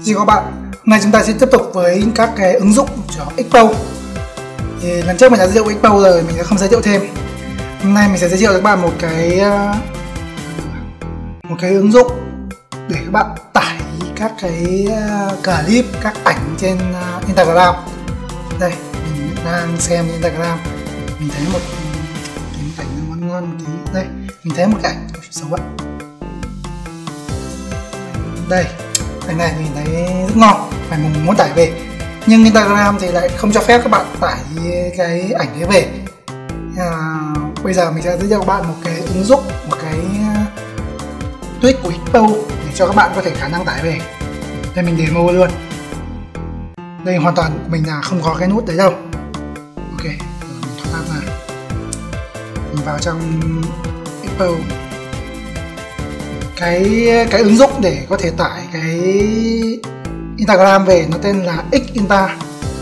Xin chào các bạn, hôm nay chúng ta sẽ tiếp tục với các cái ứng dụng của Xpose. Thì lần trước mình đã giới thiệu Xpose rồi, mình sẽ không giới thiệu thêm. Hôm nay mình sẽ giới thiệu cho các bạn một cái ứng dụng để các bạn tải các cái clip, các ảnh trên Instagram. Đây, mình đang xem Instagram, mình thấy một cái cảnh ngon ngon một tí. Đây, mình thấy một cái ảnh xấu vậy. Đây, ảnh này mình thấy rất ngon, phải muốn tải về. Nhưng Instagram thì lại không cho phép các bạn tải cái ảnh đấy về. Bây giờ mình sẽ giới thiệu các bạn một cái ứng dụng, một cái tweak của Xpose để cho các bạn có thể khả năng tải về. Đây mình demo luôn. Đây hoàn toàn của mình là không có cái nút đấy đâu. Ok, rồi mình thoát ra. Mình vào trong Xpose. Cái ứng dụng để có thể tải cái Instagram về nó tên là Xinsta.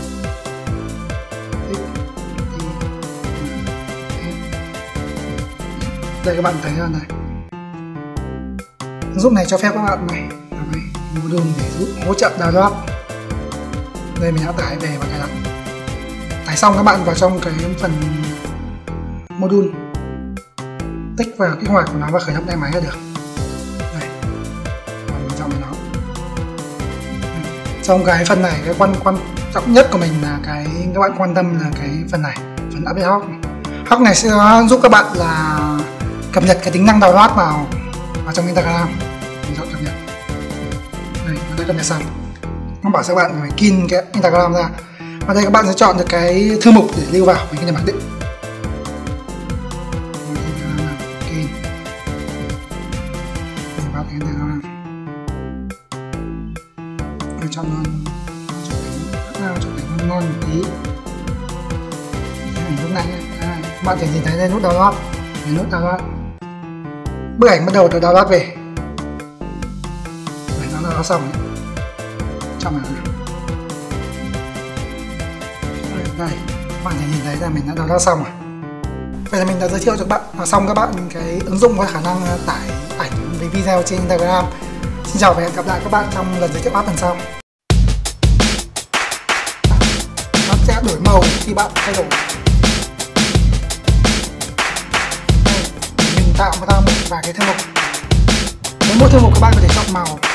Đây các bạn thấy rồi này. Ứng dụng này cho phép các bạn này module để giúp hỗ trợ download. Đây mình đã tải về và cài đặt. Tải xong các bạn vào trong cái phần module, tích vào kích hoạt của nó và khởi động tay máy là được. Trong cái phần này, cái quan trọng nhất của mình là các bạn quan tâm là cái phần này, phần update Hawk này sẽ giúp các bạn là cập nhật cái tính năng download vào trong Instagram. Mình chọn cập nhật. Đây, nó đã cập nhật xong. Nó bảo các bạn phải kin cái Instagram ra. Và đây các bạn sẽ chọn được cái thư mục để lưu vào cái bản định. Kin. Mình vào cái Instagram. Chọn luôn, chọn cảnh ngon một tí. Lúc này các bạn thể nhìn thấy đây nút download, nút download. Bức ảnh bắt đầu được download về. Đấy, nó download xong. Trong này. Đây, các bạn thể nhìn thấy là mình đã download xong rồi. Vậy là mình đã giới thiệu cho các bạn xong các bạn cái ứng dụng có khả năng tải ảnh với video trên Instagram. Xin chào và hẹn gặp lại các bạn trong lần giới thiệu app lần sau. Sẽ đổi màu khi bạn thay đổi. Mình tạo ra một vài cái thư mục. Với mỗi thư mục các bạn có thể chọn màu.